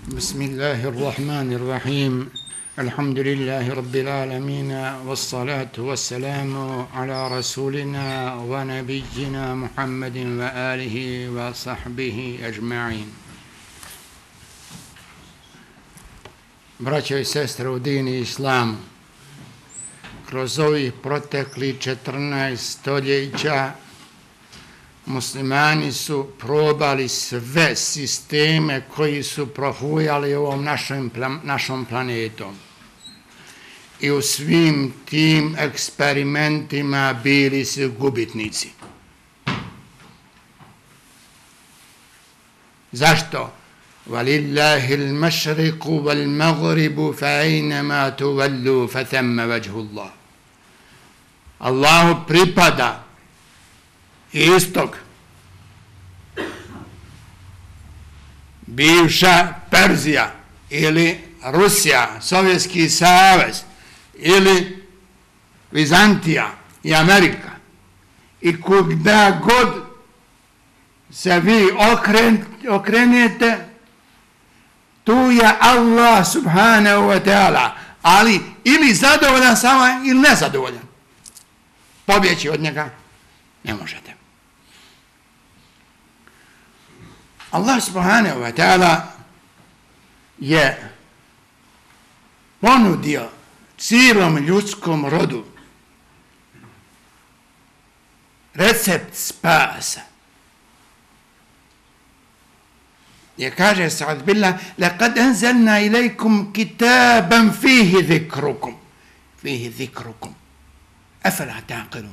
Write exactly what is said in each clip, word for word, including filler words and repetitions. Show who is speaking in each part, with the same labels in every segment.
Speaker 1: بسم الله الرحمن الرحيم الحمد لله رب العالمين والصلاة والسلام على رسولنا ونبينا محمد وآله وصحبه أجمعين. Braćo i sestre u dini islamu, kroz ovih protekli četrnaest stoljeća muslimani su probali sve sisteme koji su prohujali ovom našom, našom planetom. I u svim tim eksperimentima bili su gubitnici. Zašto? وَلِلَّهِ الْمَشْرِقُ وَالْمَغْرِبُ فَأَيْنَمَا تُوَلُّوا فَثَمَّ وَجْهُ اللَّهِ. Allahu pripada istok, bivša Perzija ili Rusija, Sovjetski savez ili Vizantija i Amerika. I kuda god se vi okren, okrenete, tu je Allah subhanahu wa ta'ala, ali ili zadovoljan sama ili nezadovoljan. Pobjeći od njega ne možete. Allah subhanahu wa ta'ala je ponudio cijelom ljudskom rodu recept spasa. Je kaže sa'ad billah, لَقَدْ أَنزَلْنَا إِلَيْكُمْ كِتَابًا فِيهِ ذِكْرُكُمْ فِيهِ ذِكْرُكُمْ أَفَلَا تَعْقِلُونَ.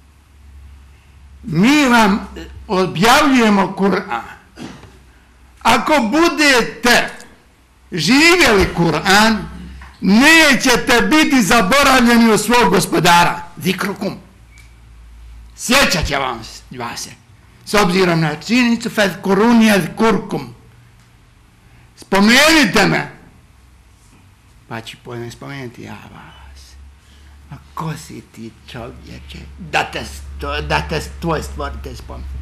Speaker 1: Mi vam objavljujemo Kur'an. Ako budete živjeli Kur'an, nećete biti zaboravljeni od svog gospodara. Zikrukum. Sjećat će vam vas. S obzirom na činjenicu fadhkuruni azkurkum. Spomenite me. Pa ću pojedem spomenuti ja vas. A ko si ti čovječe? Da te, da te tvoj stvorite spomenuti.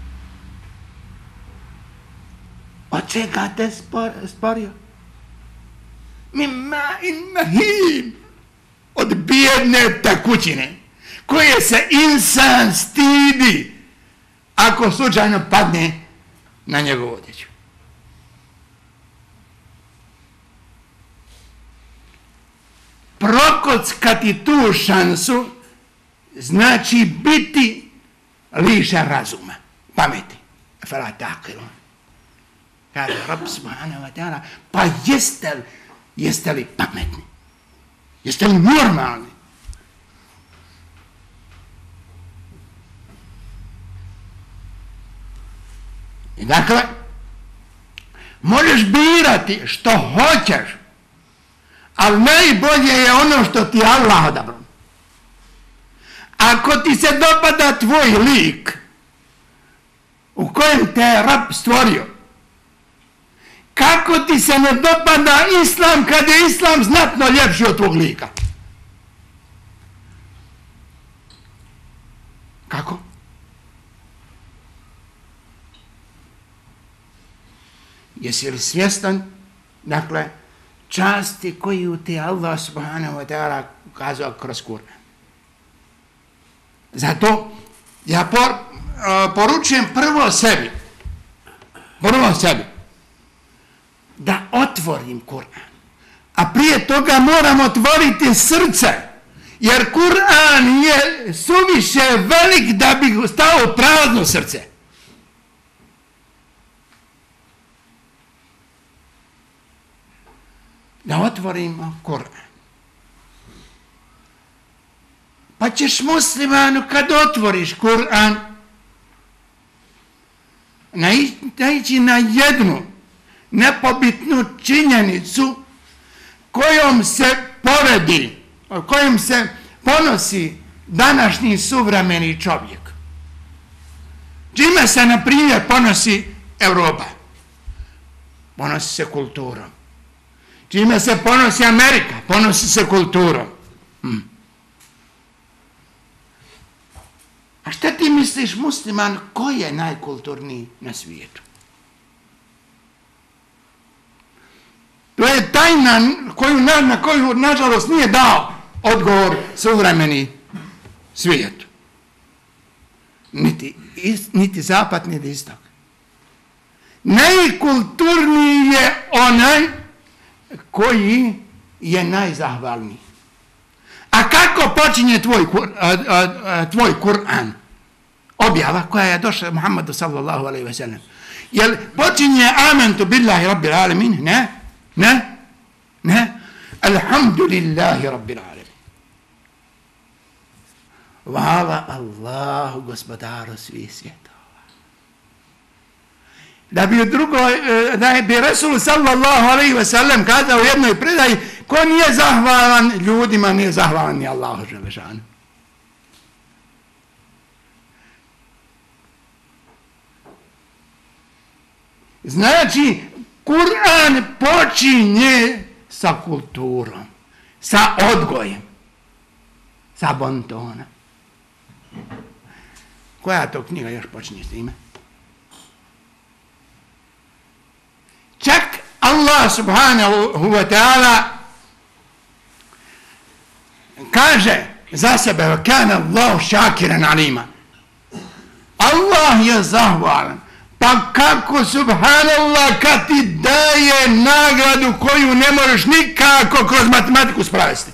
Speaker 1: Od čega te spor, sporio? Mimma in mahim. Od bijedne tekućine koje se insan stidi ako slučajno padne na njegovu odjeću. Prokockati tu šansu znači biti lišen razuma, pameti. Fala taqilun. Kaže Rabb subhanahu wa ta'ala, pa jeste li, jeste li pametni? Jeste li normalni? I dakle, možeš birati što hoćeš, ali najbolje je ono što ti Allah odabrao. Ako ti se dopada tvoj lik u kojem te je Rab stvorio, kako ti se ne dopada islam kad je islam znatno ljepši od tvog lika? Kako? Jesi li svjestan, dakle, časti koju ti Allah subhanahu wa ta'ala ukazao kroz Kur'an? Zato ja por, uh, poručujem prvo sebi, prvo sebi, da otvorim Kur'an. A prije toga moram otvoriti srce, jer Kur'an je suviše velik da bi stao prazno srce. Da otvorimo Kur'an. Pa ćeš muslimanu kad otvoriš Kur'an naići na jednu nepobitnu činjenicu kojom se poredi, kojom se ponosi današnji suvremeni čovjek. Čime se, na primjer, ponosi Europa? Ponosi se kulturom. Čime se ponosi Amerika? Ponosi se kulturom. Hmm. A šta ti misliš, musliman, ko je najkulturniji na svijetu? tajna koju, na, na koju nažalost nije dao odgovor suvremeni svijet. Niti, is, niti zapad, niti istok. Najkulturniji je onaj koji je najzahvalniji. A kako počinje tvoj, a, a, a, tvoj Kur'an? Objava koja je došla Muhammedu sallallahu alaihi ve sellem. Jel počinje amantu billahi rabbil alamin? Ne, ne, ne. Alhamdulillahi rabbil alamin. Hvala Allahu, gospodaru svih svjetova. Da bi u drugoj, da bi Resul sallallahu alaihi ve sellem kazao u jednoj predaji, ko nije zahvalan ljudima, nije zahvalan ni Allahu dželešanu. Znači, Kur'an počinje sa kulturom, sa odgojem, sa bontonom. Koja to knjiga još počinje s time? Čak Allah subhanahu wa ta'ala kaže za sebe kana Allah šakiran alima. Allah je zahvalan. Pa kako subhanallah kad ti daje nagradu koju ne možeš nikako kroz matematiku sprovesti.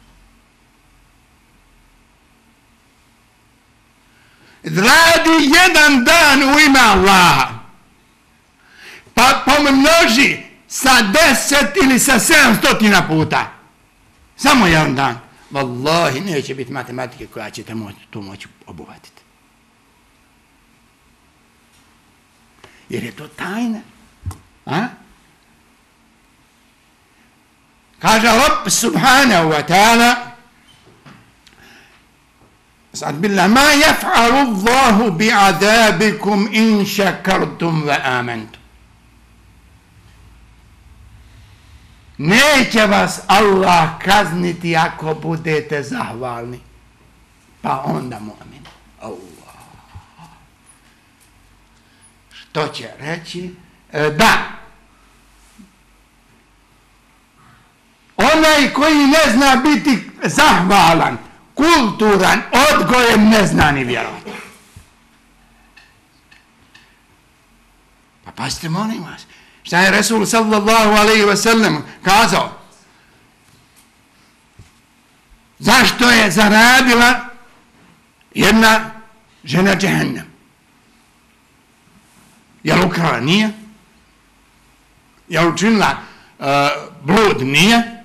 Speaker 1: Radi jedan dan u ime Allaha, pa pomnoži sa deset ili sa sedamstotina puta. Samo jedan dan. Wallahi, neće biti matematike koja će te moći, tu moći obuhvatiti. Jer je to tajna. A? Kaže Rabb subhanahu wa ta'ala, sad billah, ma jaf'alu Allahu bi'adabikum in šakartum wa amantum. Neće vas Allah kazniti ako budete zahvalni. Pa onda mu'min. Allah. Što će reći? E, da. Onaj koji ne zna biti zahvalan, kulturan, odgojem ne zna ni vjerovati. Pa pazite, molim vas. Šta je Resul sallallahu alaihi wa sallam kazao? Zašto je zaradila jedna žena džehennem? Je li ukrala? Nije. Je li učinila uh, blud? Nije.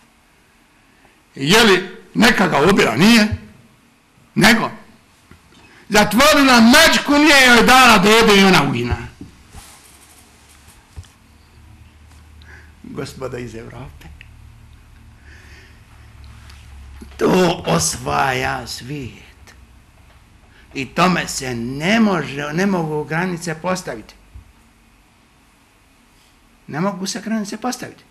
Speaker 1: Je li nekaga ubila? Nije. Nego. Zatvorila mačku, nije joj dala da jede i ona ugina. Gospoda iz Evrope. To osvaja svijet. I tome se ne može, ne mogu granice postaviti. Ne mogu se granice postaviti.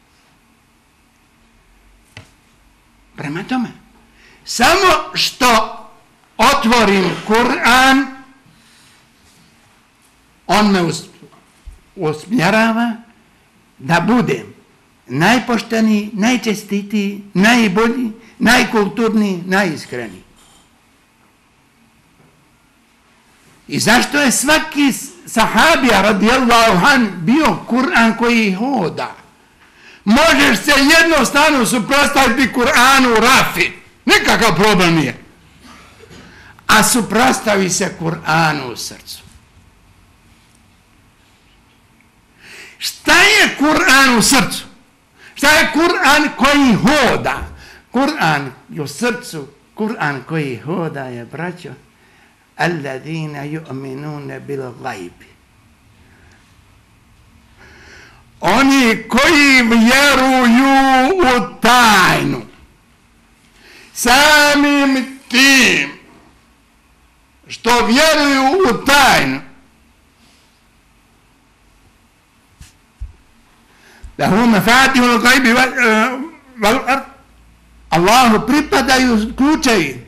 Speaker 1: Prema tome, samo što otvorim Kur'an, on me usmjerava da budem najpošteniji, najčestitiji, najbolji, najkulturniji, najiskreniji. I zašto je svaki sahabija radijallahu an bio Kur'an koji hoda? Možeš se jednostavno suprotstaviti Kur'anu rafi. Nikakav problem nije. A suprotstavi se Kur'anu u srcu. Šta je Kur'an u srcu? Šta je Kur'an koji hoda? Kur'an u srcu, Kur'an koji hoda je, braćo, alladhina yu'minuna bil gajbi. Oni koji vjeruju u tajnu. Samim tim što vjeruju u tajnu, da hu mafatihul gajbi val ard, Allahu pripadaju ključevi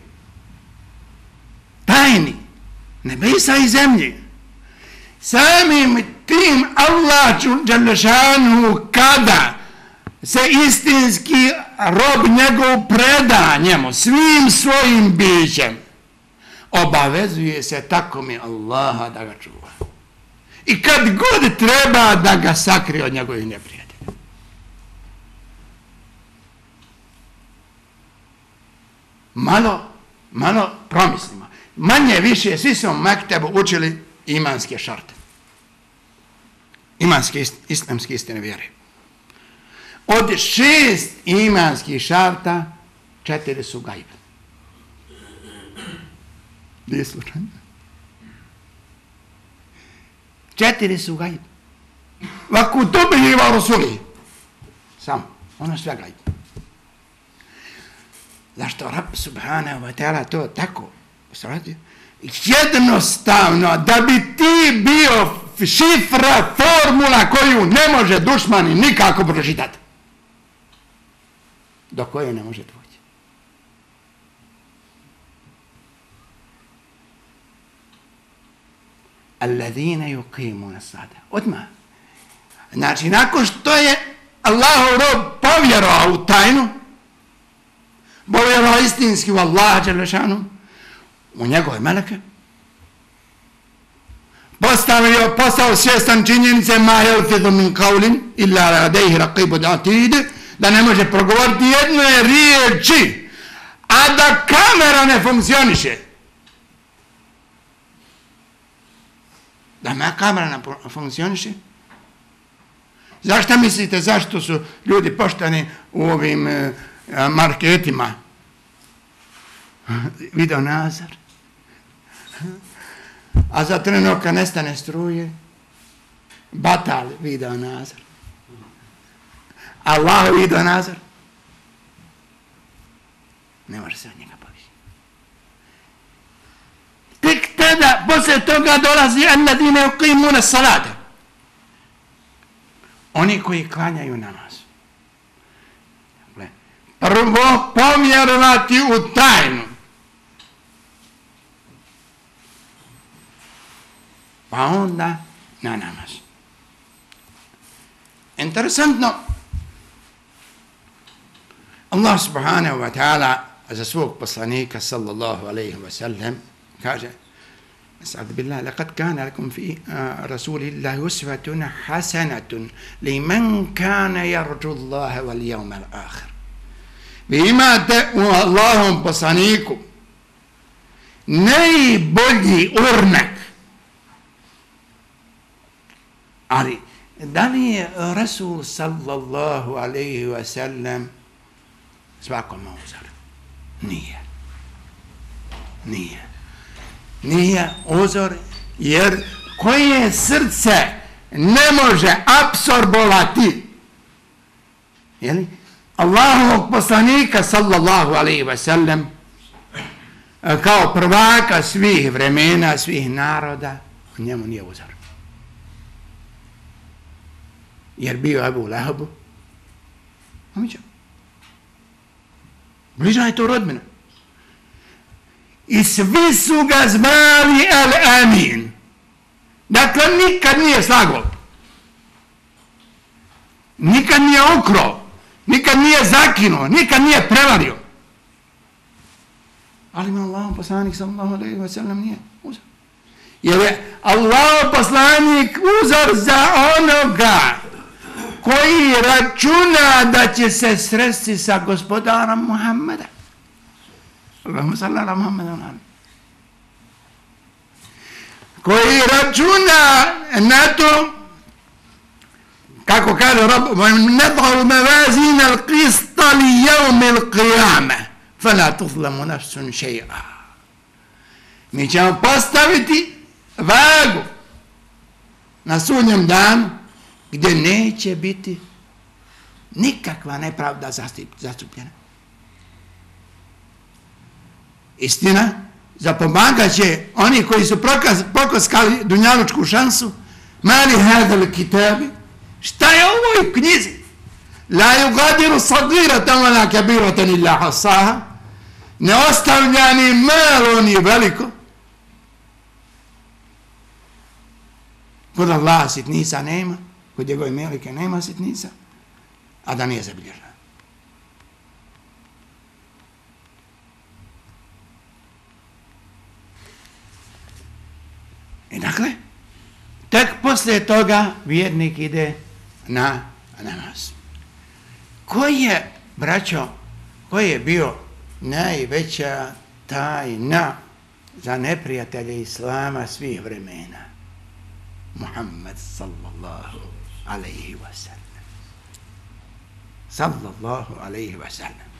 Speaker 1: tajni nebesa i zemlje. Samim tim Allah dželle šanuhu kada se istinski rob njegov preda njemu, svim svojim bićem, obavezuje se tako mi Allaha da ga čuva. I kad god treba da ga sakrije od njegovih neprijatelja. Malo, malo promislimo. Manje više, svi smo u mektebu učili imanske šarte. Imanske islamske istine vjere. Od šest imanskih šarta, četiri su gajb. Nije slučajno. Četiri su gajb. Vaku tubi iva rasuli. Samo. Ono sve gajb. Zašto Rab subhanahu wa ta'ala to tako sradio? Jednostavno, da bi ti bio šifra, formula koju ne može dušmani nikako pročitati. Do koje ne može doći. Alladine yuqimuna sada. Odmah. Znači, nakon što je Allahov rob povjerovao u tajnu, povjerovao istinski u Allaha dželešanu, u njegove meleke, postavio, postao svjestan činjenice ma yalfidu min qawlin illa ladayhi raqibun atid, da ne može progovoriti jedne riječi, a da kamera ne funkcioniše. Da ma kamera ne funkcioniše? Zašto mislite, zašto su ljudi pošteni u ovim e, marketima? Video nazor. A za trenutka nestane struje, batal video nazor. Allah video nazor. Ne može se od njega pobjeći. Tek tada, poslije toga dolazi alladine yuqimuna salata. Oni koji klanjaju namaz. Prvo povjerovati u tajnu. Pa onda na namaz. Interesantno, Allah subhanahu wa ta'ala za svog poslanika sallallahu alaihi wa sallam kaže, Sa'ad billah, laqad kana lakum fi rasulillahi uswatun hasanatun liman kana yarju Allaha wal yawmal akhir. Vi imate u Allahom poslaniku najbolji urnak. Ali, da li je Rasul sallallahu alaihi wa sallam svakom uzor? Nije. Nije. Nije uzor, jer koje srce ne može apsorbovati, jeli, Allahovog poslanika sallallahu alaihi wa sallam kao prvaka svih vremena, svih naroda, njemu nije uzor. Jer bio Abu Lahabu, omićao. Bliža je to rodbina. I svi su ga zvali Al-Amin. Dakle, nikad nije slagao. Nikad nije ukrao. Nikad nije zakinuo. Nikad nije prevario. Ali ima Allahov poslanik sallallahu alejhi ve sellem nije uzor. Jer je Allahov poslanik uzor za onoga koji računa da će se sresti sa gospodarom Muhammeda. Allahumma salli ala Muhammeda. Koji računa na to, kako kaže Rabb, nad'u mawazin al-qista li yawm al-qiyamah fala tuzlamu nafsun shay'a. Mi ćemo postaviti vagu na sudnjem danu gdje neće biti nikakva nepravda zastupljena. Istina, zapomagat će oni koji su pokoskali dunjalučku šansu, mali hadal kitabi, šta je u ovoj knjizi? La yugadiru sagiratan wala kabiratan illa hasaha, ne ostavlja ni malo ni veliko. Kod Allaha sitnica nema, kod njegove melike nema sitnica, a da nije zabilježena. I dakle, tek poslije toga vjernik ide na namaz. Koji je, braćo, koji je bio najveća tajna za neprijatelje Islama svih vremena? Muhammed sallallahu alaihi wa sallam. Sallallahu alaihi wa sallam.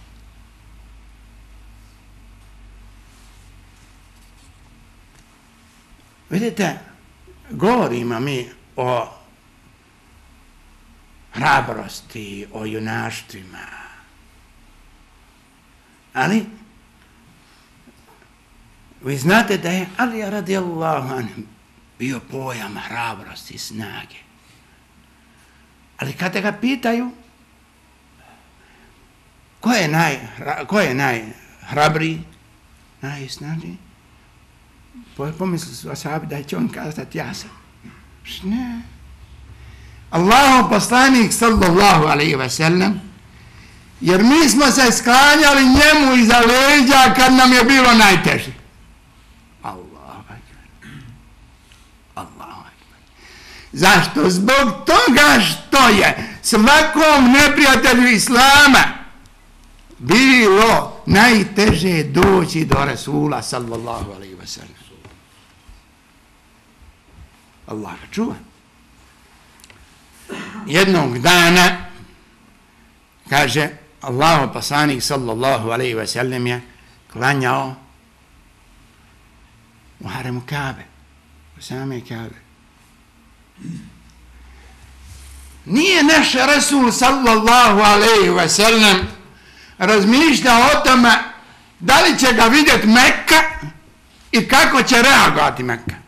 Speaker 1: Vidite, govorimo mi o hrabrosti, o junaštvima, ali vi znate da je Ali radijallahu anhu bio pojam hrabrosti i snage. Ali kada ga pitaju ko je, naj, ko je najhrabriji, najsnažniji, pomislili su ashabi da će on kazati ja sam. Ne. Allahov poslanik sallallahu alaihi wa sallam, jer mi smo se sklanjali njemu iza leđa kad nam je bilo najteže. Allahu akbar. Allahu akbar. Zašto? Zbog toga što je svakom neprijatelju Islama bilo najteže doći do Rasula sallallahu alaihi wa sallam. Allah ga čuva. Jednog dana, kaže, Allahov poslanik sallallahu alaihi wa sallam je klanjao u haremu Kabe, u same Kabe. Nije naš Rasul sallallahu alaihi wa sallam razmišljao o tome da li će ga vidjeti Mekka i kako će reagovati Mekka.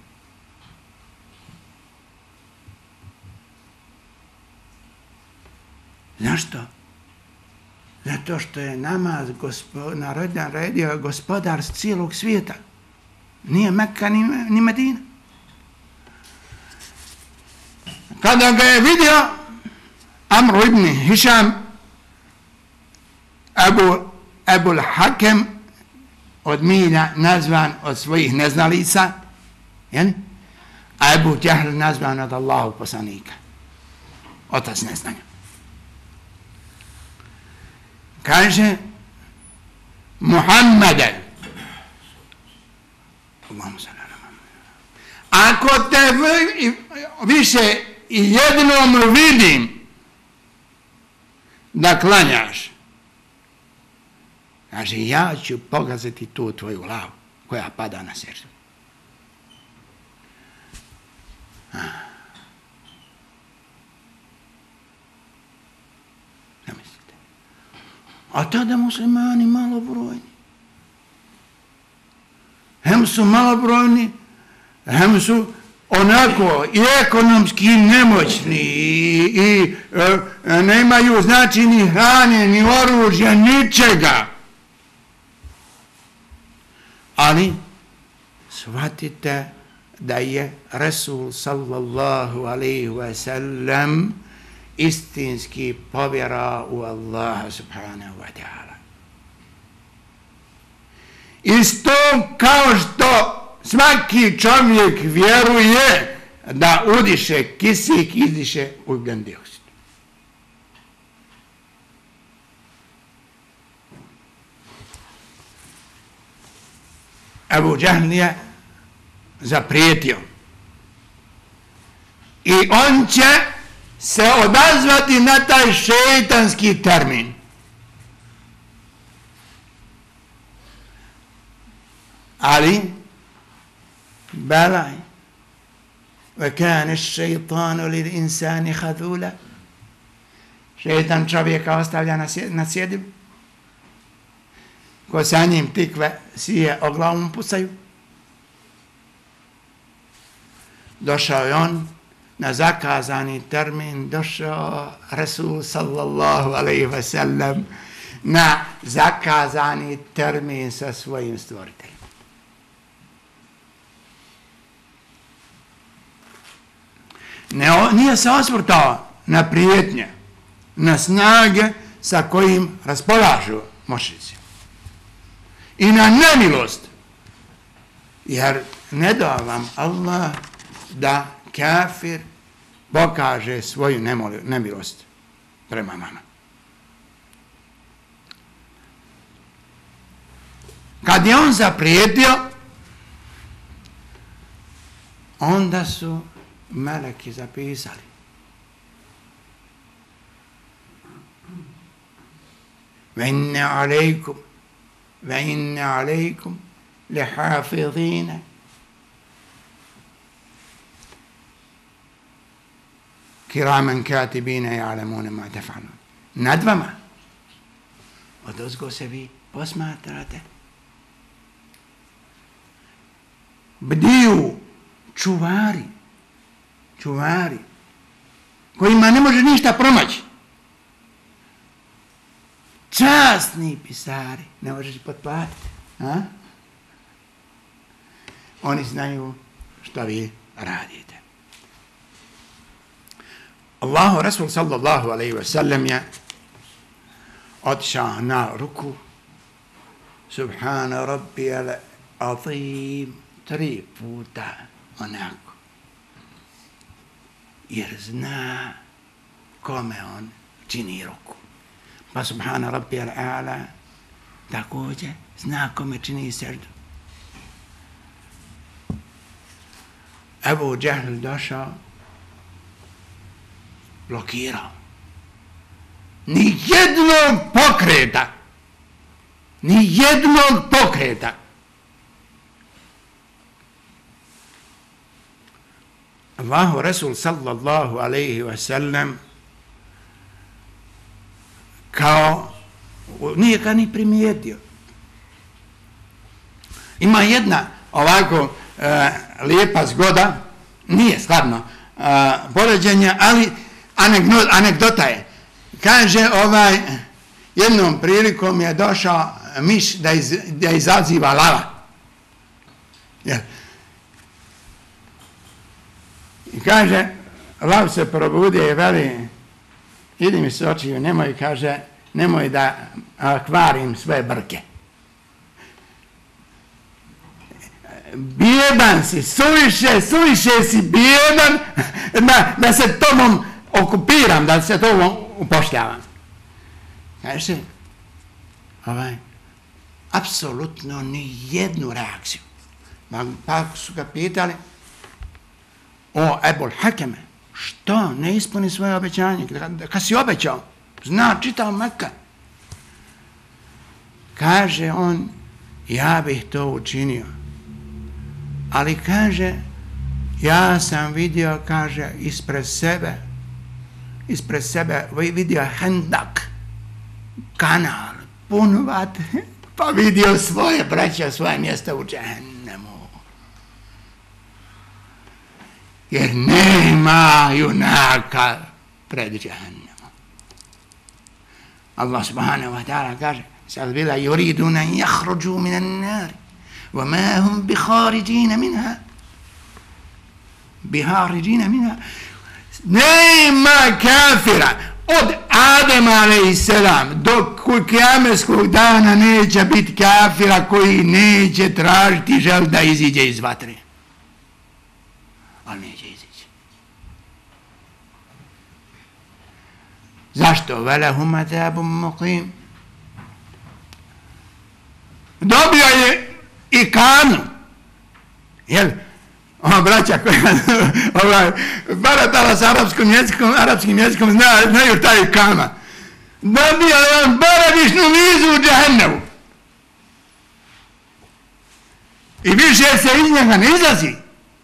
Speaker 1: Zašto? Zato što je namaz gospo, naredio gospodar cijelog svijeta. Nije Mekka ni, ni Medina. Kada ga je vidio Amr ibn Hišam, Abu, Abul Hakem, od milja nazvan od svojih neznalica, jel? A Abu Džahl nazvan od Allahov poslanika, otac neznanja. Kaže, Muhammede, ako te više i jednom vidim da klanjaš, kaže, ja ću pogaziti tu tvoju glavu koja pada na srce. A tada muslimani malobrojni. Hem su malobrojni, hem su onako i ekonomski nemoćni i, i e, nemaju znači ni hrane, ni oružja, ničega. Ali shvatite da je Rasul sallallahu alaihi wa sallam istinski povjera u Allaha subhanahu wa ta'ala. Isto kao što svaki čovjek vjeruje da udiše kisik, izdiše ugljen dioksid. Abu Džahl je zaprijetio i on će se odazvati na taj šeitanski termin. Ali balaj وَكَانَ الشَّيْطَانُ لِلْإِنسَانِ خَذُولًا, šeitan čovjeka ostavlja na cjedilu, ko sa njim tikve sije o glavom pusaju. Došao je on na zakazani termin, došao Rasul sallallahu alaihi wa sallam na zakazani termin sa svojim stvoriteljem. Ne, nije se osvrtao na prijetnje, na snage sa kojim raspolažu mušrici. I na nemilost. Jer ne da vam Allah da kafir pokaže svoju nemilost prema vama. Kad je on zaprijetio, onda su meleki zapisali. Ve inne alejkum, ve inne alejkum lihafidhine. Kiramen katibine ja'lemune ma tef'alun. Nad vama. Odozgo se vi posmatrate. Bdiju čuvari, čuvari, kojima ne može ništa promaći. Časni pisari, ne možeš potplatiti. A? Oni znaju što vi radite. Allahu Rasul sallallahu alaihi wa sallam je otišao na ruku. Subhana rabbi al-azim. Tri puta onako. Jer zna kome on čini ruku. Pa subhana rabbi al-a'la također zna kome čini seždu. Ebu Džehl došao, blokirao. Ni jednog pokreta, ni jednog pokreta. Allahu Rasul sallallahu alaihi wa sallam kao nije ga ni primijetio. Ima jedna ovako uh, lijepa zgoda, nije skladno uh, poređenje, ali anegdota, anegdota je. Kaže, ovaj, jednom prilikom je došao miš da, iz, da izaziva lava. Jel? I kaže, lav se probudio i veli, idi mi se očiju, nemoj, kaže, nemoj da a, kvarim sve brke. Bijedan si, suviše, suviše si bijedan da, da se tobom okupiram, da se tobom upošljavam. Kaže, ovaj, apsolutno ni jednu reakciju. Pa su ga pitali, o Ebul Hakeme, što ne ispuni svoje obećanje? Kad si obećao, zna čitao Mekka. Kaže on, ja bih to učinio. Ali kaže, ja sam vidio, kaže, ispred sebe, ispred sebe vidio hendak, kanal, pun vatre, pa vidio svoje braće, svoje mjesta u džehennemu. Jer nema junaka pred džehennemu. Allah subhanahu wa ta'ala kaže, sad bila yuriduna jahruđu minan nari, وما هم بخارجين منها بخارجين منها. Nema kafira od Adama alejselam do kijameskog dana neće biti kafira koji neće tražiti žel da iziđe iz vatre. Ali neće izići. Zašto? Velehum azabun muqim. Dobio je i kanu. Jel? Ova braća koja ovaj, baratala s arapskim jezikom, arapskim jezikom zna, znaju taj kama. Dobio je on baradišnu vizu u džehennemu. I više se iz njega ne izlazi.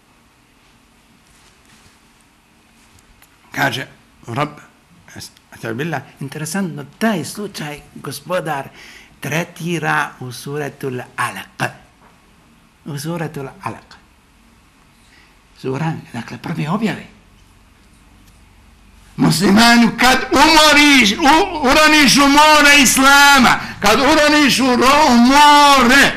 Speaker 1: Kaže, Rob, interesantno, taj slučaj gospodar tretira u suratul Alaq. U suratul Alaq. Sura, dakle, prve objave. Muslimanu, kad umoriš, u, uroniš u more Islama, kad uroniš u more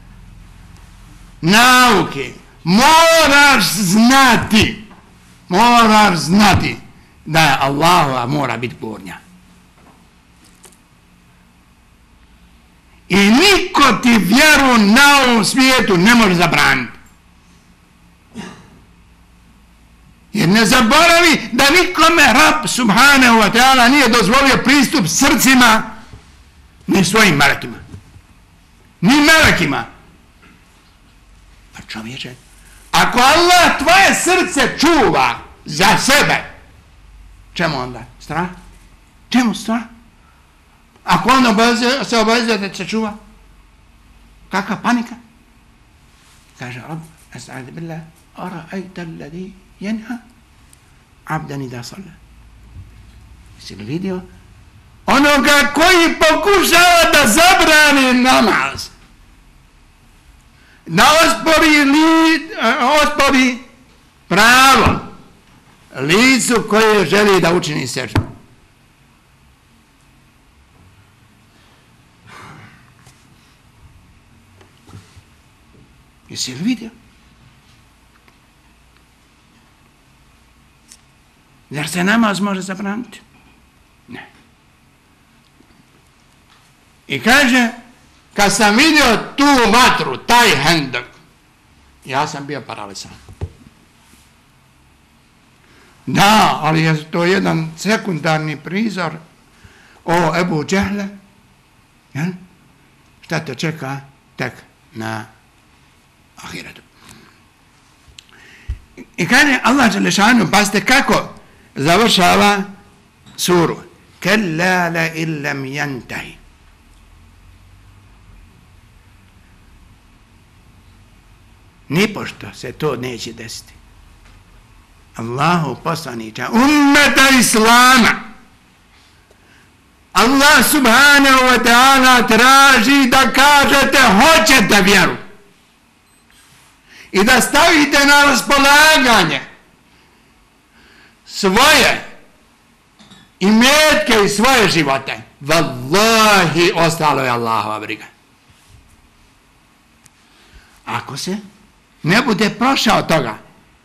Speaker 1: nauke, moraš znati, moraš znati da je Allahova mora biti gornja. I niko ti vjeru na ovom svijetu ne može zabraniti. Jer ne zaboravi da nikome Rab subhanahu wa ta'ala nije dozvolio pristup srcima ni svojim melekima. Ni melekima. Pa čovječe, ako Allah tvoje srce čuva za sebe, čemu onda? Strah? Čemu strah? Ako on obaveze, se obavezuje da se čuva, kakva panika? Kaže Rab, esta'adu billah, ara'ajta alladhi jenha abdan idha salla. Jesi li vidio? Onoga koji pokušava da zabrani namaz, da ospori, li, ospori pravo licu koje želi da učini seždu. Jesi li vidio? Zar se namaz može zabraniti? Ne. I kaže, kad sam vidio tu vatru, taj hendek, ja sam bio paralisan. Da, ali je to jedan sekundarni prizor o Ebu Džehle. Ja? Šta te čeka tek na ahiretu. I kaže Allah dželešanu, pazite kako završava suru. Kalla la illam yantahi. Nipošto se to neće desiti. Allahu poslaniča, ummeta Islama. Allah subhanahu wa ta'ala traži da kažete hoćete vjeru. I da stavite na raspolaganje svoje imetke i svoje živote. Wallahi, ostalo je Allahova briga. Ako se ne bude prošao toga,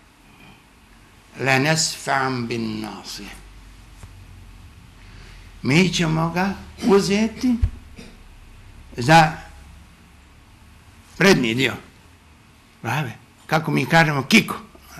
Speaker 1: lenesfa'am bin nasije. Mi ćemo ga uzeti za prednji dio. Brave, kako mi kažemo kiko.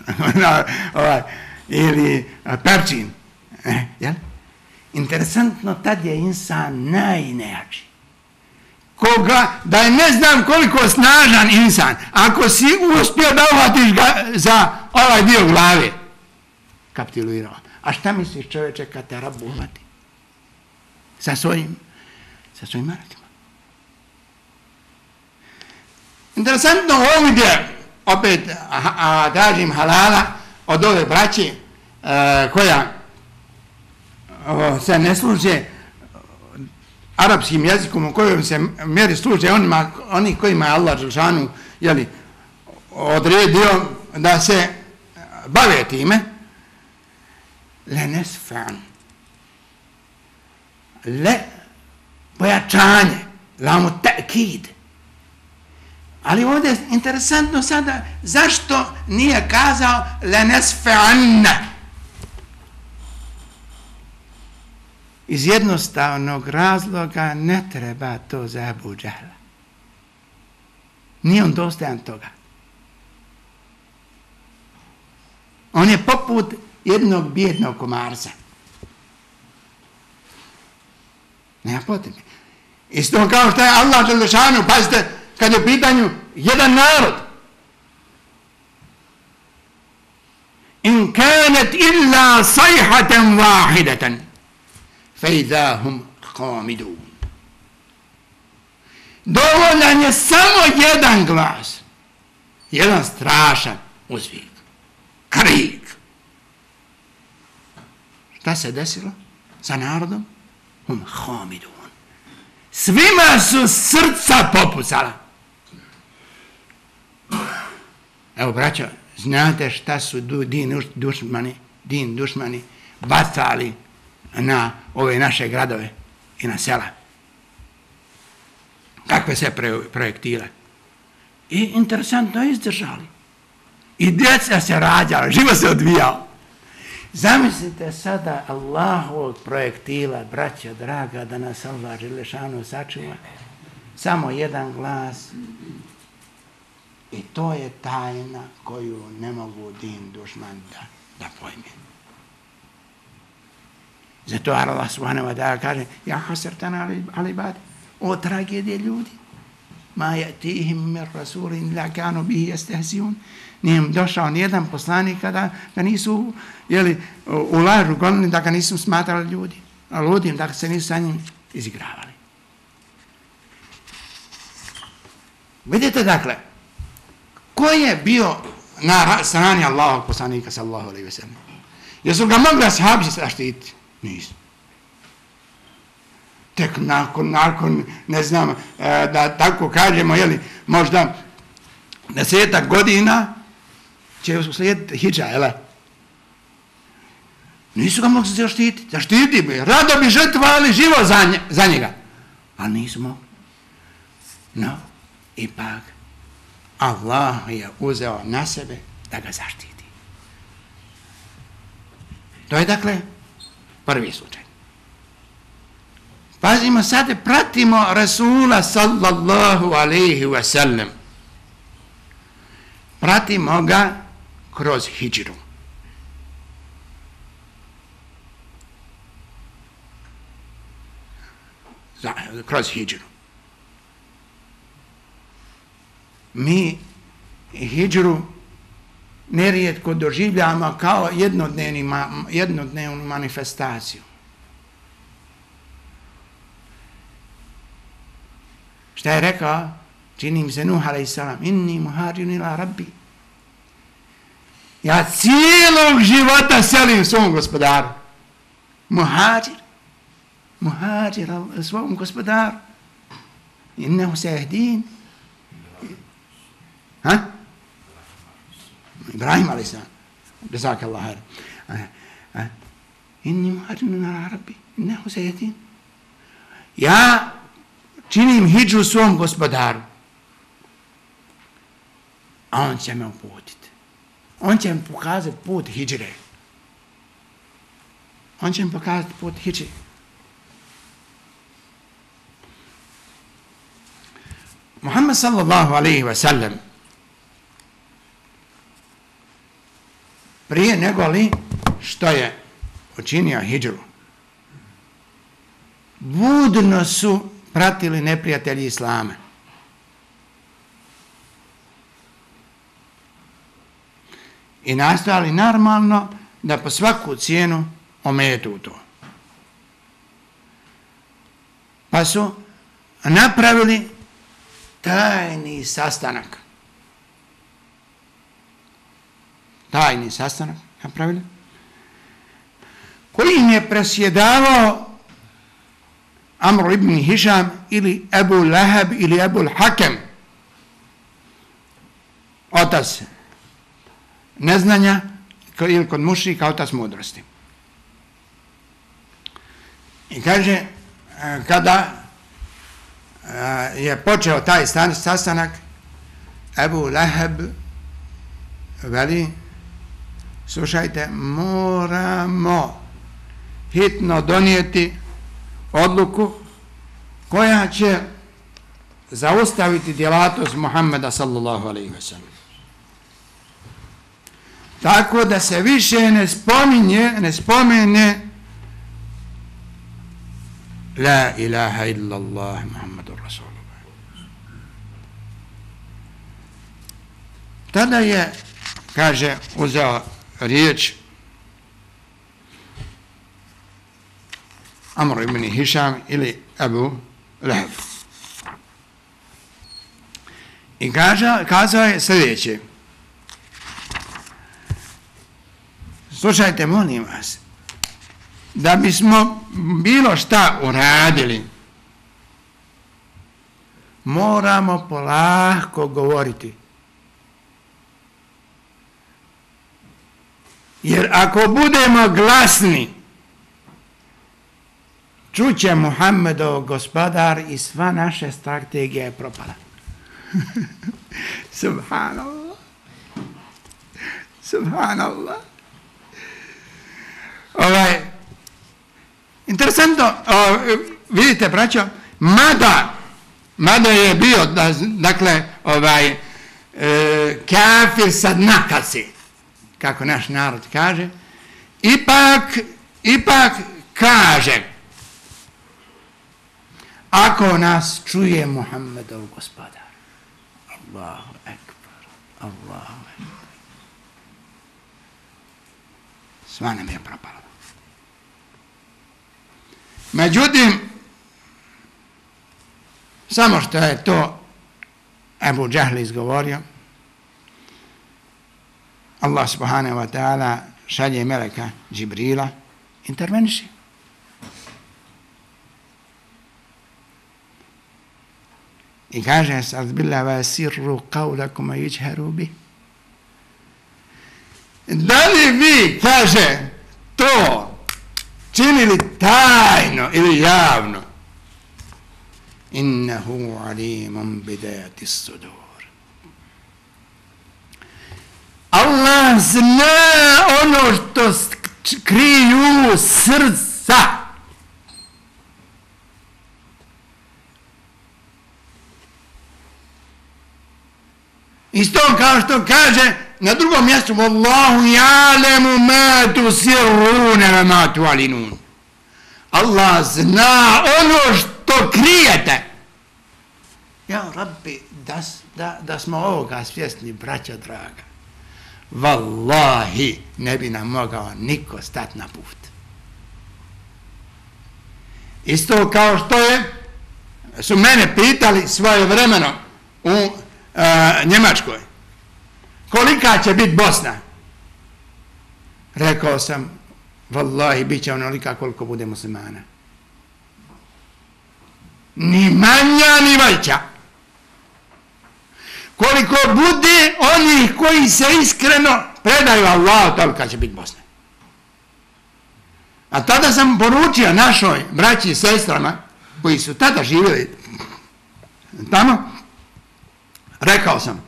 Speaker 1: Ili perčin. Jel? Interesantno, tad je insan najnejači. Koga, da je ne znam koliko snažan insan, ako si uspio da uhvatiš ga za ovaj dio glave, kapitulirao. A šta misliš, čovječe, kad te Rab uhvati? Sa svojim, sa svojim maratima. Interesantno ovdje, opet a, a, tražim halala od ove braći a, koja a, se ne služe arapskim jezikom u kojem se mjeri služe onima, oni kojima je Allah dželešanu odredio da se bave time. Le nesfa'an. Le pojačanje. Lamu ta'kid. Ali ovdje je interesantno sada zašto nije kazao le nesfa'anna. Iz jednostavnog razloga ne treba to za Ebu Džehla. Nije on dostojan toga. On je poput jednog bijednog komarca. Nema potrebe. Isto kao što je Allah dželešanu, pazite, kad je u pitanju jedan narod. In kanet illa sajhaten vahideten. فَإِذَا هُمْ قَامِدُونَ. Dovoljan je samo jedan glas, jedan strašan uzvik, krik. Šta se desilo sa narodom? Hum hamidun. Svima su srca popucala. Evo, braćo, znate šta su din dušmani, din dušmani bacali na ove naše gradove i na sela. Kakve se projektile. I interesantno izdržali. I djeca se rađala, život se odvijao. Zamislite sada Allahovog projektila, braća draga, da nas Allah dželešanu sačuva. samo jedan glas i to je tajna koju ne mogu din dušman da, da pojme. Zato Allah subhanahu wa ta'ala kaže ja hasrtana ali bad, o tragedije ljudi, ma yatihim min rasulin la kanu bihi yastehziun, nije im došao nijedan poslanik kada ga nisu jeli, u lažu gonili, da ga nisu smatrali ljudi, a ludim da se nisu sa njim izigravali. Vidite dakle, ko je bio na strani Allahovog poslanika sallallahu alejhi ve sellem? Jesu ga mogli ashabi zaštititi? Nisu. Tek nakon, nakon, ne znam, da tako kažemo, jeli, možda desetak godina će uslijediti hidža, jel? Nisu ga mogli zaštititi. Zaštiti bi, rado bi žrtvovali život za, nje, za njega. Ali nisu mogli. No, ipak, Allah je uzeo na sebe da ga zaštiti. To je dakle prvi slučaj. Pazimo sad, pratimo Rasula sallallahu alaihi wa sallam. Pratimo ga kroz hidžru. Kroz hidžru. Mi hidžru nerijetko doživljamo kao jednodnevnu manifestaciju. Šta je rekao? Čini mi se Nuh alejhi selam, inni muhađirun ila rabbi. Ja cijelog života selim svom gospodaru. Muhađir. Muhađir svom gospodaru. Innehu sehdin. Ha? Ibrahim alejhi selam. Jazak Allah khair. Inni muhađirun ila rabbi. Innehu sehdin. Ja činim hidžu svom gospodaru. A on će me uputiti. On će mi pokazati put hidžre. On će mi pokazati put hidžre. Muhammed sallallahu alaihi wa sallam prije nego li što je učinio hidžru, budno su pratili neprijatelji Islama. I nastojali normalno da po svaku cijenu ometu to. Pa su napravili tajni sastanak. Tajni sastanak napravili. Koji im je presjedavao Amr ibn Hišam ili Ebu Lahab ili Ebu Hakem, otac neznanja ili kod mušrika otac mudrosti. I kaže, kada je počeo taj sastanak, Ebu Lahab veli, slušajte, moramo hitno donijeti odluku koja će zaustaviti djelatnost Muhammeda sallallahu alejhi ve sellem. Tako da se više ne spominje, ne spomene la ilaha illallah Muhammedur Rasulullah. Tada je, kaže, uzeo riječ Amr ibn Hišam ili Ebu Lahab. I kaže, kazao je sljedeće. Slušajte, molim vas, da bismo bilo šta uradili, moramo polako govoriti. Jer ako budemo glasni, čuće Muhammedov gospodar i sva naša strategija je propala. Subhanallah. Subhanallah. Ovaj, interesantno, o, vidite, braćo, mada mada je bio, dakle, ovaj, e, kafir sa dna kase, kako naš narod kaže, ipak, ipak kaže, ako nas čuje Muhammedov gospodar, Allahu ekber, Allahu ekber, sva nam je propala. Međutim, samo što je to Ebu Džahl izgovorio, Allah subhanahu wa ta'ala šalje meleka Džibrila, interveniši. I kaže, sa'zbillah wa sirru qawlakum wa yujharu bi. Da li vi, kaže, to činili tajno ili javno? Innehu alimun bidayati sudur. Allah zna ono što kriju srca. Isto kao što kaže na drugom mjestu, Wallahu ja'lemu ma tusirrune wa ma tu'linun. Allah zna ono što krijete. Ja, Rabbi, da, da, da smo ovoga svjesni, braća draga, vallahi, ne bi nam mogao niko stati na put. Isto kao što je, su mene pitali svoje vremeno u uh, Njemačkoj, kolika će biti Bosna? Rekao sam, vallahi, bit će onolika koliko bude muslimana. Ni manja, ni veća. Koliko bude onih koji se iskreno predaju Allahu, tolika će biti Bosna. A tada sam poručio našoj braći i sestrama koji su tada živjeli tamo, rekao sam,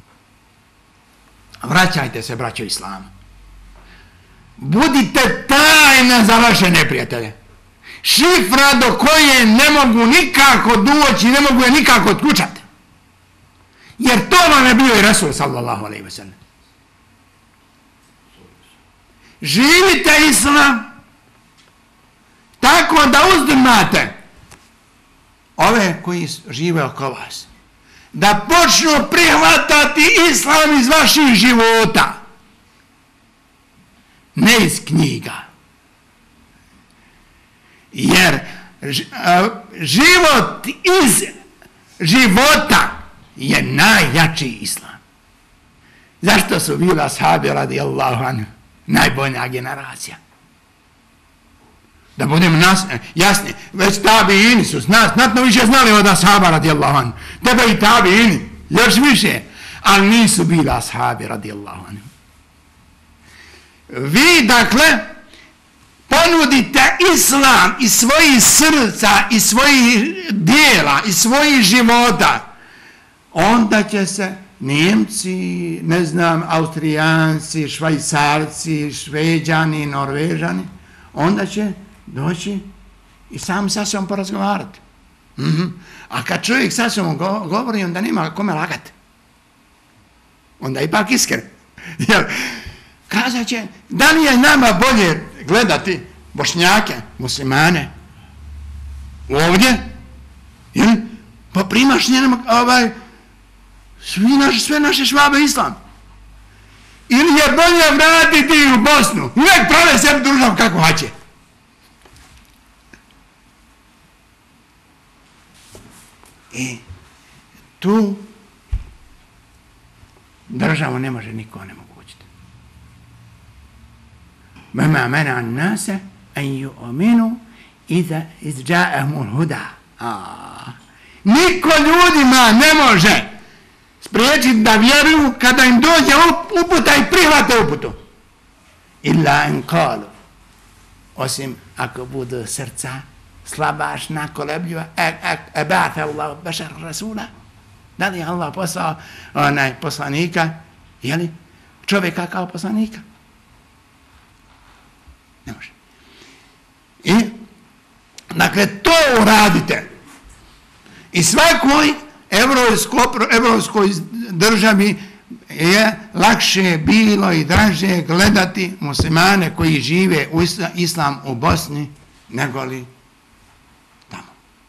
Speaker 1: vraćajte se, braćo islamu. Budite tajna za vaše neprijatelje. Šifra do koje ne mogu nikako doći, ne mogu je nikako otključati. Jer to vam je bio i Rasul sallallahu alejhi ve sellem. Živite islam tako da uzdrmate ove koji žive oko vas. Da počnu prihvatati islam iz vaših života. Ne iz knjiga. Jer život iz života je najjači islam. Zašto su bili ashabi radijallahu anhu najbolja generacija? Da budemo nas, jasni, već tabiini su nas znatno više znali od ashaba radijallahu anhu. Tebe i tabiini, još više, ali nisu bili ashabi radijallahu anhu. Vi, dakle, ponudite islam iz svojih srca, iz svojih dijela, iz svojih života, onda će se Njemci, ne znam, Austrijanci, Švajcarci, Šveđani, Norvežani, onda će doći i sam sa sobom porazgovarati. Mm-hmm. A kad čovjek sa sobom go govori, onda nema kome lagati. Onda ipak iskren. Jer kazat će, da li je nama bolje gledati Bošnjake, muslimane, ovdje, ili pa primašnje ovaj, svi naši, sve naše švabe islam. Ili je bolje vratiti u Bosnu, uvijek prave sebi državu kako hoće. I tu državu ne može niko onemogućiti. Mema mena nase en yu'minu iza izja'ahumul huda. Niko ljudima ne može spriječiti da vjeruju kada im dođe uputa i prihvate uputu. Illa en kalu. Osim ako budu srca slabašna, kolebljiva, ebate Allah bešar rasula. Da li je Allah poslao onaj poslanika, jeli, čovjeka kao poslanika? Ne može. I, dakle, to uradite. I svakoj evropskoj državi je lakše bilo i draže gledati muslimane koji žive u islam u Bosni nego li tamo.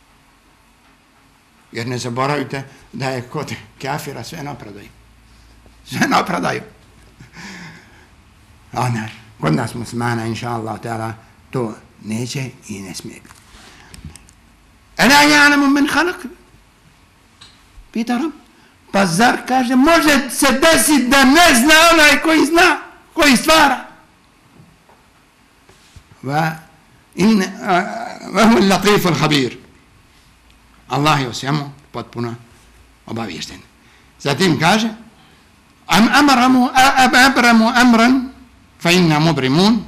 Speaker 1: Jer ne zaboravite da je kod kafira sve napredaju. Sve napredaju. Ona, kod nas muslimana, inša Allah, to neće i ne smije. Ela ja'lamu men halak? Pita Rab. Pa zar, kaže, može se desiti da ne zna onaj koji zna, koji stvara. Va huwa al-latif al-khabir. Allah je o svemu potpuno obaviješten. Zatim kaže, am amramu abramu amran fa inna mubrimun.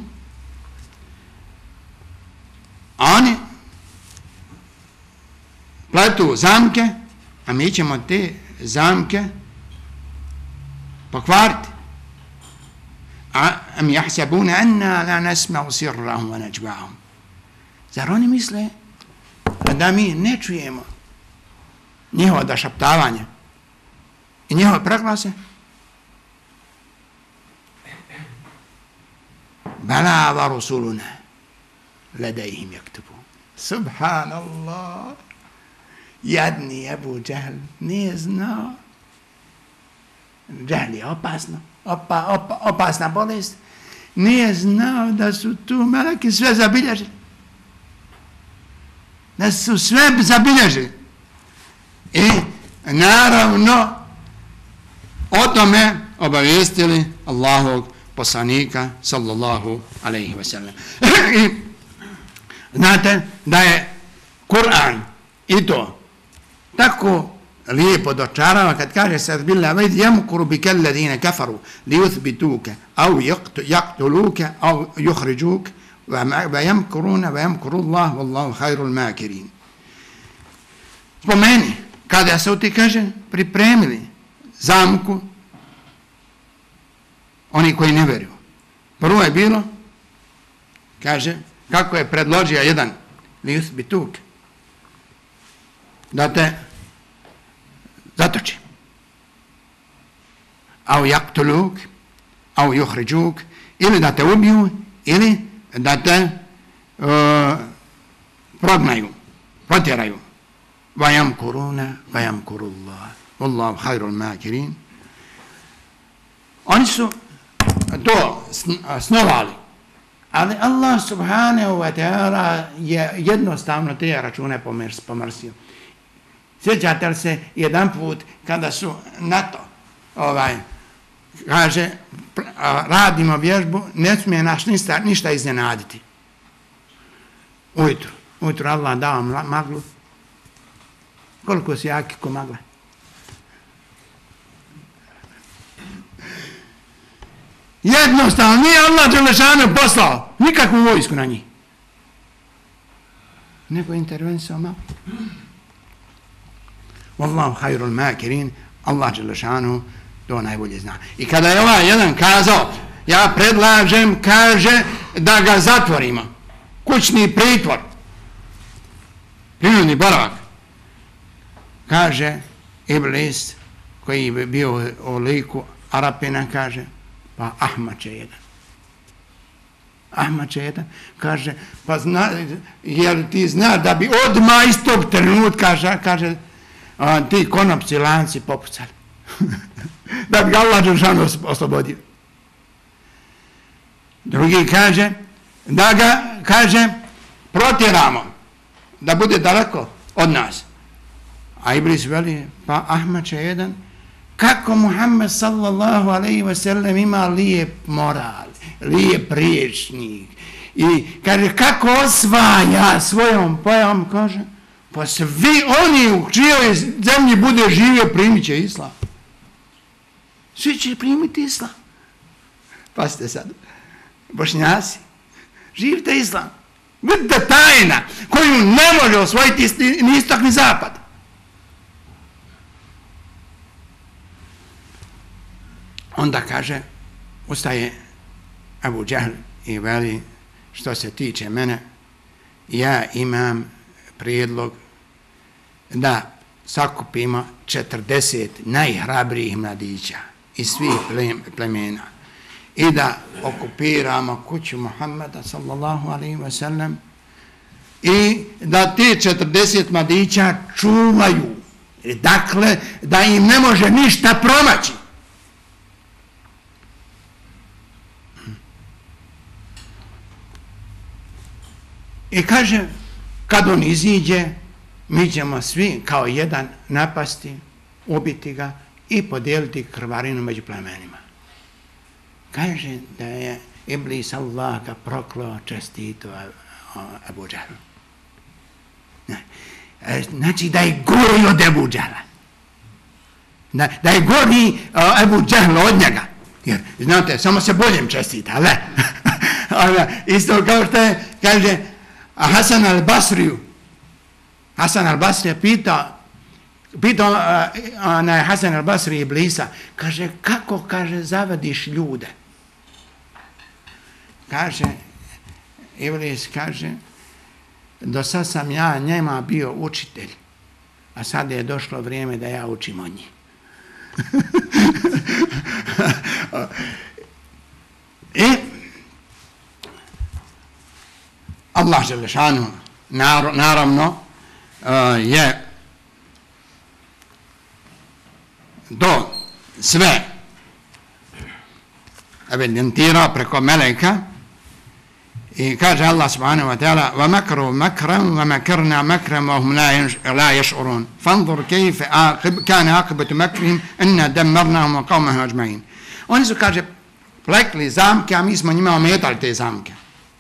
Speaker 1: Oni pletu zamke, a mi ćemo te zamke pokvariti. Am jahsabuna anna la nasma'u sirrahum wa najwa'hum. Zar oni misle da mi ne čujemo njihovo došaptavanje i njihove preglase? Bala wa rusuluna ladayhim yaktubun. Subhanallah. Jadni Ebu Džehl nije znao. Džehl je opasno, opa, opa, opasna bolest. Nije znao da su tu meleki sve zabilježili. Da su sve zabilježili. I naravno o tome obavijestili Allahovog poslanika sallallahu alejhi ve sellem. I znate da je Kur'an i to tako lijepo dočarava kad kaže sad billah vaid yamkuru bika alladhina kafaru liyuthbituka aw yaqtuluka aw yukhrijuka wa yamkuruna wa yamkuru Allah wallahu khairul makirin. Spomeni kada se ti kaže pripremili zamku oni koji ne vjeruju. Prvo je bilo, kaže, kako je predložio jedan liyuthbituka da te zatoči. Au yaktuluk, au yukhrijuk, ili da te ubiju, ili da te uh, prognaju, protjeraju. Va yamkuruna, va yamkurullah. Wallahu khairul makirin. Oni su to snovali, ali Allah subhanahu wa ta'ala je jednostavno te račune pomrsio. Sjećate li se jedan put kada su NATO ovaj, kaže radimo vježbu, ne smije naš ništa, ništa iznenaditi. Ujutru, ujutru Allah dao maglu. Koliko si jaki ko magle? Jednostavno, nije Allah Đelešanu poslao nikakvu vojsku na njih. Nego intervenisao maglu. Wallahu khairul makirin, Allah Đelešanu to najbolje zna. I kada je ovaj jedan kazao, ja predlažem, kaže, da ga zatvorimo. Kućni pritvor. Prinudni boravak. Kaže Iblis, koji bi bio u liku Arapina, kaže, pa Ahmad će jedan. Ahmad će jedan, kaže, pa zna, jel ti zna da bi odmah iz tog trenutka, kaže, kaže, a, ti konopci lanci popucali. Da bi Allah Đelešanu oslobodio. Drugi kaže, da ga, kaže, protjeramo, da bude daleko od nas. A Iblis veli, pa Ahmad će jedan, kako Muhammed sallallahu alejhi ve sellem ima lijep moral, lijep riječnik. I kaže, kako osvaja svojom pojom, kaže, pa svi oni u čijoj zemlji bude živio primit će islam. Svi će primiti islam. Pazite sad, Bošnjaci, živite islam. Budite tajna koju ne može osvojiti ni istok ni zapad. Onda kaže, ustaje Abu Džehl i veli, što se tiče mene, ja imam prijedlog da sakupimo četrdeset najhrabrijih mladića iz svih plemena i da okupiramo kuću Muhammeda sallallahu alaihi wa sallam i da te četrdeset mladića čuvaju. Dakle, da im ne može ništa promaći. I kaže, kad on iziđe, mi ćemo svi kao jedan napasti, ubiti ga i podijeliti krvarinu među plemenima. Kaže da je Iblis Allah ga proklao, čestito Abu Džahlu. Znači da je gori od Abu Džahla. Da, da je gori uh, Abu Džahl od njega. Jer, znate, samo se boljem čestita, ali isto kao što je, kaže, Hasan al-Basriju, Hasan al-Basri je pitao, pitao uh, na Hasan al-Basri Iblisa, kaže, kako, kaže, zavadiš ljude? Kaže, Iblis kaže, do sad sam ja njema bio učitelj, a sad je došlo vrijeme da ja učim od njih. I Allah želešanu naravno je do sve evidentirao preko meleka i kaže Allah subhanahu wa ta'ala وَمَكْرُوا مَكْرًا وَمَكَرْنَا مَكْرًا وَهُمْ لَا يَشْعُرُونَ فَانْظُرْ كَيْفَ كَانَ عَاقِبَةُ مَكْرِهِمْ أَنَّا دَمَّرْنَاهُمْ وَقَوْمَهُمْ أَجْمَعِينَ. Oni su, kaže, plekli zamke, a mi smo njima ometali te zamke.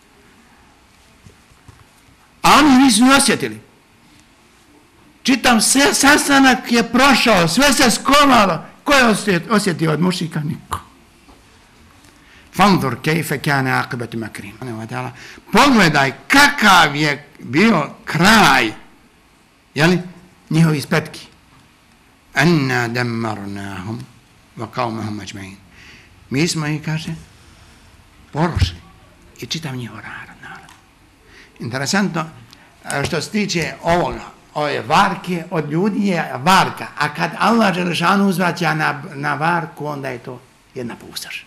Speaker 1: A oni nisu ni osjetili. Čitam, sve sastanak je prošao, sve se skovalo. Ko je osjetio od mušika? Niko. Fanzur kejfe kane akibetu makrim. Pogledaj kakav je bio kraj, jeli, njihovi spletki. Anna dammarnahum wa qaumahum ajma'in. Mi smo ih, kaže, porušili i čitav njihov narod. Interesantno, što se tiče ovoga, ove varke, od ljudi je varka, a kad Allah želešanu uzvraća na, na varku, onda je to jedna pustoš.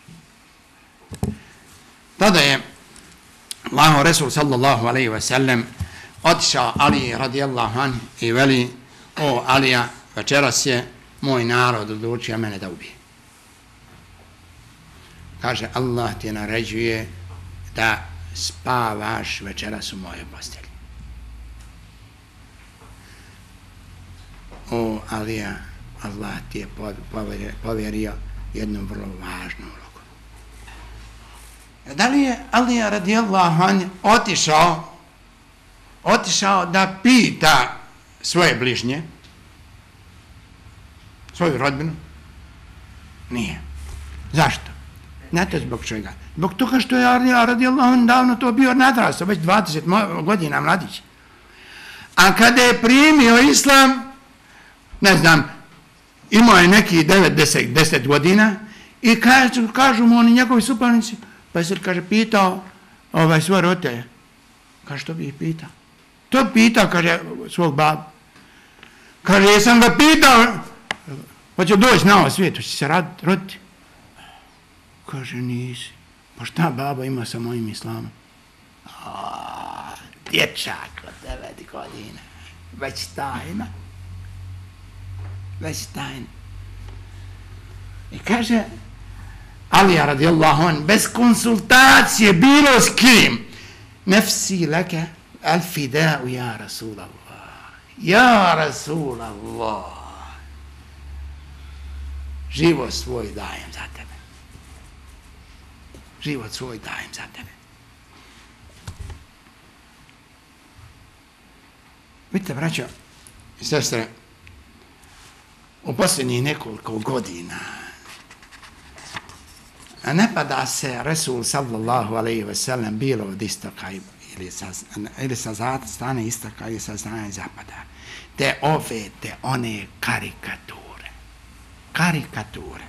Speaker 1: Tada je Allahu Resul sallallahu alaihi wa sallam otišao Ali radijallahu anhu i veli, o Alija, večeras je moj narod odlučio mene da ubije. Kaže, Allah ti naređuje da spavaš večeras u mojoj postelji. O Alija, Allah ti je povjerio jednu vrlo važnu ulogu. Da li je Alija radijallahu anhu otišao, otišao da pita svoje bližnje, svoju rodbinu? Nije. Zašto? Znate zbog čega? Zbog toga što je Alija radijallahu anhu davno to bio nadrastao, već dvadeset godina mladić. A kada je primio islam, ne znam, imao je neki devet, deset, deset godina i kažu, kažu mu oni njegovi suparnici, pa se, kaže, pitao ovaj, svoje roditelje. Kaže, što bi ih pitao? To pitao, kaže, svog babu. Kaže, jesam ga pitao, hoće doći na ovo svijet, hoće se roditi. Kaže, nisi. Pa šta baba ima sa mojim islamom? A, dječak od devet godina. Već tajna. Već tajna. I kaže, Alija radijallahu anhu, bez konsultacije, bilo s kim, nefsi leke al-fida'u ja Rasulallah. Ja Rasulallah. Život svoj dajem za tebe. Život svoj dajem za tebe. Vidite, braćo i sestre, u posljednjih nekoliko godina napada se Resul sallallahu alaihi wa sallam bilo od istoka ili sa, ili sa strane istoka ili sa strane zapada. Te ove, te one karikature. Karikature.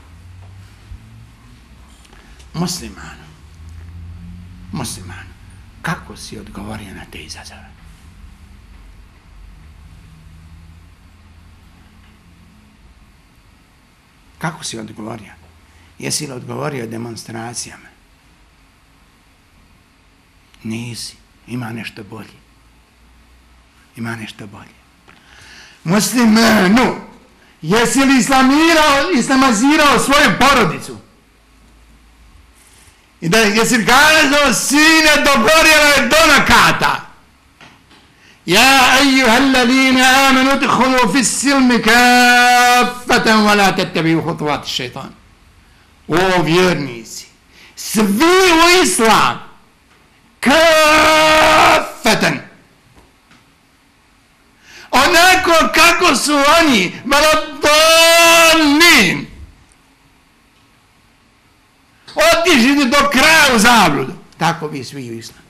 Speaker 1: Muslimanu. Muslimanu. Kako si odgovorio na te izazove? Kako si odgovorio? Jesi li odgovorio demonstracijama? Nisi. Ima nešto bolje. Ima nešto bolje. Muslimanu, jesi li islamirao, islamazirao svoju porodicu? I da jesi li kazao, sine, dogorjelo je do nakata. Ja, ejuhalladina amanu, udhulu fi silmi kaffatan, wa la tattabi'u khutuwati šeitan. O vjernici, svi u islam, kaffatan. Onako kako su oni, malodolnim, otišli do kraja u zabludu. Tako vi svi u islamu.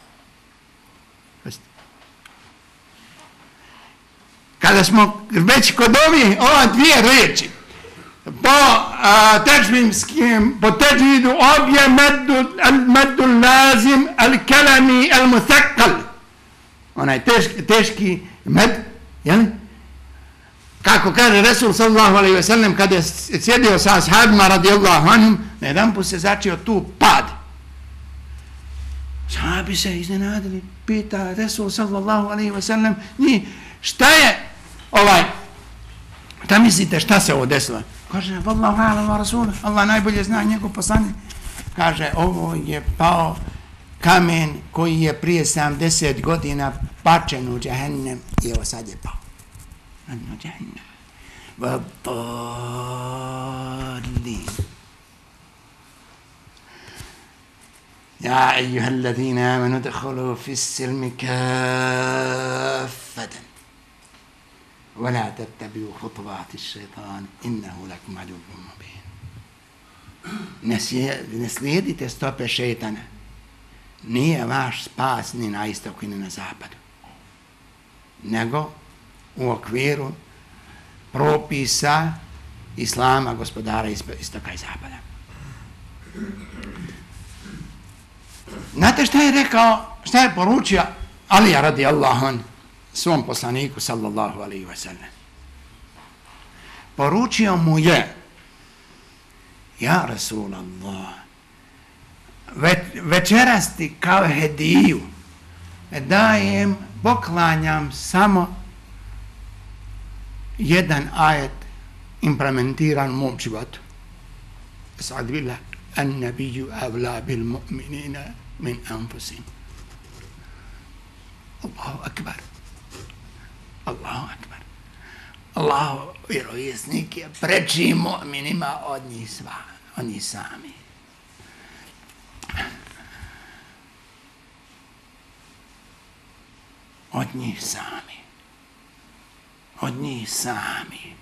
Speaker 1: Kada smo već kod ovih, ova dvije riječi, po težbimskim, po težvidu obje meddu, al meddu lazim, al kalami, al muthakal. Onaj teški, teški med, jel? Kako kaže Resul sallallahu alaihi ve sellem, kada je sjedio sa ashabima radijallahu anhum, na jedan put se začeo tu pad. Sahabi se iznenadili, pita Resul sallallahu alaihi ve sellem, njih, šta je ovaj, šta mislite, šta se ovo desilo? Kaže, vallahu ala wa rasul, Allah najbolje zna njegov poslanik. Kaže, ovo je pao kamen koji je prije sedamdeset godina bačen u džehennem i evo sad je pao. U džehennem. Vabodlin. Ja, ejuhalladina amanu, udhulu fi silmi kaffatan. ولا تتبعوا خطوات الشيطان إنه لكم عدو مبين. Ne slijedite stope šejtana. Nije vaš spas ni na istoku ni na zapadu, nego u okviru propisa islama, gospodara istoka i zapada. Znate šta je rekao, šta je poručio Alija radijallahu anhu svom poslaniku sallallahu alaihi wa sallam? Poručio mu je, ja Rasulallah, večeras ti kao hediju dajem, poklanjam samo jedan ajet implementiran u mom životu. Sa'ad billah, an nabiju avla bil mu'minina min anfusim. Allahu akbar. Allahu akbar. Allahu vjerovjesnik je preči mu'minima od njih sva, od njih sami. Od njih sami. Od njih sami.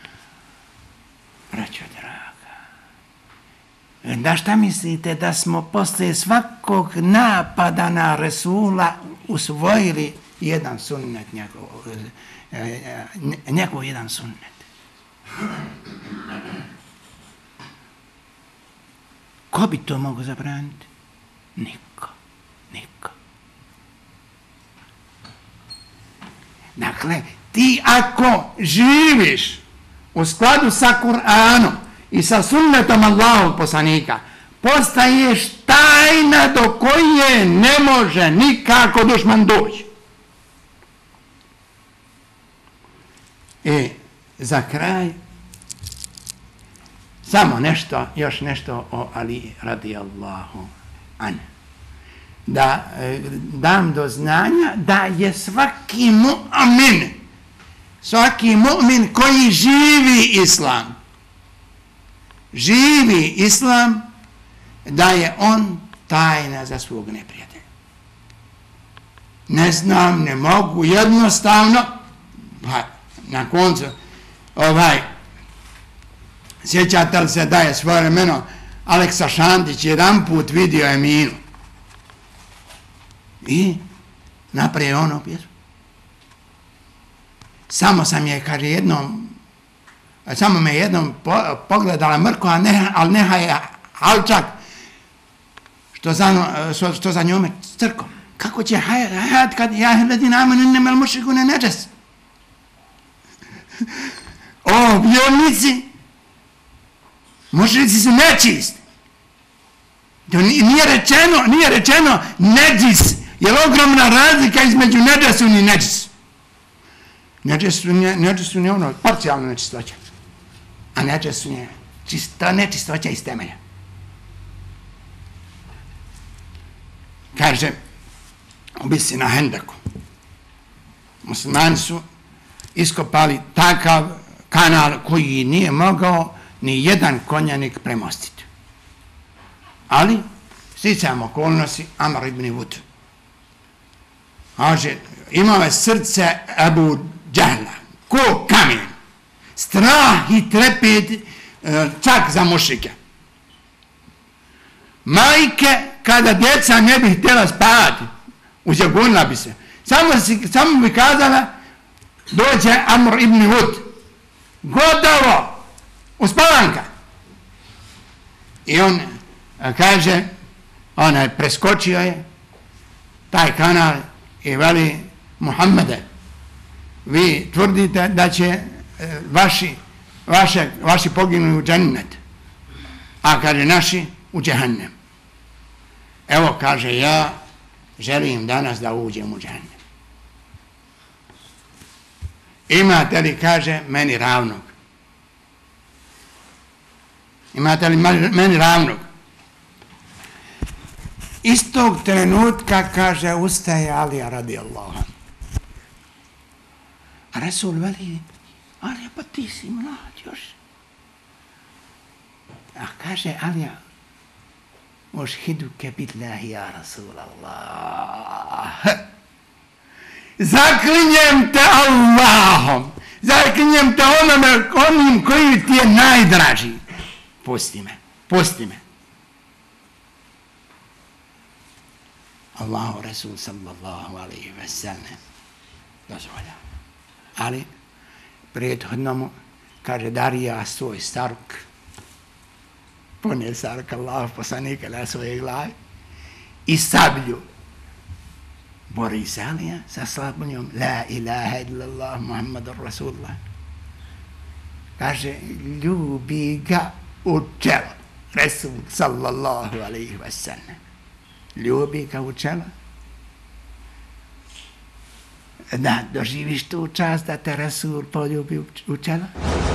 Speaker 1: Braćo draga. Da šta mislite da smo posle svakog napada na Resula usvojili jedan sunnet njegov, njegov jedan sunnet? Ko bi to mogo zabraniti? Niko. Niko. Dakle, ti ako živiš u skladu sa Kur'anom i sa sunnetom Allahovog poslanika, postaješ tajna do koje ne može nikako dušman doći. I za kraj, samo nešto, još nešto o Ali radijallahu anhu. Da e, dam do znanja da je svaki mu'min, svaki mu'min koji živi islam, živi islam, da je on tajna za svog neprijatelja. Ne znam, ne mogu, jednostavno, pa na koncu, ovaj, sjećate li se da je svoje vremeno Aleksa Šantić jedan put vidio Eminu i napravio ono pjesmu. Samo sam je, kaže, jednom, samo me jednom po, pogledala mrko, a ne, ali neha je halčak, što za, što, što za njome crkom. Kako će hajat kad ja hledi namenu nemel mušiku ne neđes? O, vjernici, Mušrici su nečist. Nije rečeno, nije rečeno neđis, jer ogromna razlika između neđasu i neđisu. Neđasu je ono parcijalno nečistoća, a neđasu je čista nečistoća iz temelja. Kaže, ubisi na Hendeku. Muslimani su iskopali takav kanal koji nije mogao ni jedan konjanik premostiti. Ali, sticajem okolnosti, Amr ibn Wud. Kaže, imao je srce Abu Džahla, ko kamen, strah i trepet, čak za mušrike. Majke, kada djeca ne bi htjela spavati, uzjagunila bi se. Samo, si, samo bi kazala, dođe Amr ibn Wud. Gotovo, uspavanka. I on kaže, onaj preskočio je taj kanal i veli, Muhammede, vi tvrdite da će vaši, vaše, vaši poginuli u džennet, a kaže naši u džehennem. Evo, kaže, ja želim danas da uđem u džehennem. Imate li, kaže, meni ravnog? Imate li meni ravnog? Istog trenutka, kaže, ustaje Alija radijallahu anhu. A Resul veli, Alija, pa ti si mlad još. A kaže Alija, ušhiduke billahi ja Rasulallah. Zaklinjem te Allahom, zaklinjem te onome, onim koji ti je najdraži. Pusti me, pusti me. Allahu Resul sallallahu alaihi ve sellem dozvolja. Ali prethodno mu kaže, darija svoj stark, ponije stark Allah poslanika na svoje glavi i sablju. Bori se Alija sa slabunjom, la ilaha illallah Muhammadur Rasulullah. Kaže, ljubi ga u čelo, Resul sallallahu alaihi wa sallam. Ljubi ga u čelo. Da doživiš tu čast da te Resul poljubi u čelo.